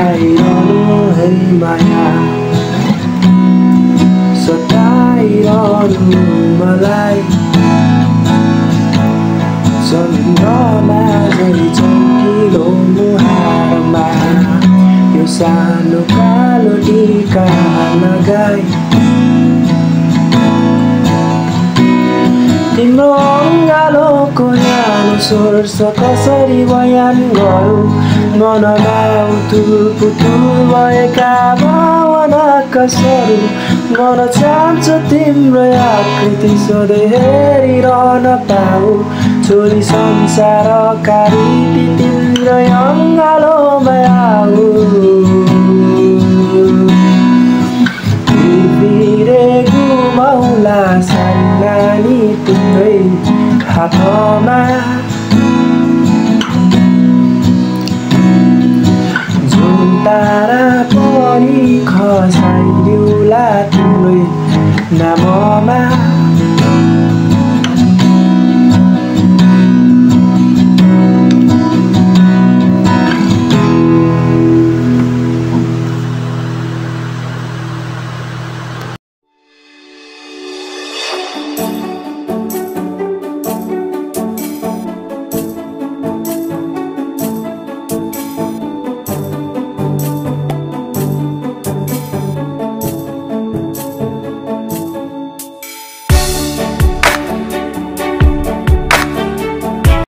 सताइरहनु है माया सताइरहनु मलाई चन्द्रमा झै चम्किलो मुहारमा यो सानो कालो टीका लगाई तिम्रो अङ्गालोको न्यानो स्वर्श कसरी बयान गरौँ मनमा उतुल भएका भावना कसरी मन चाहन्छु तिम्रो आकृति सधैँ हेरिरहन पाऊ छोरी संसारका रीति तिम्रो अङ्गालोमा आऊ फिरे घुमाउला सानी तिम्रै हातमा जुन तारा पनि खसाइदिउला तिम्रै नाममा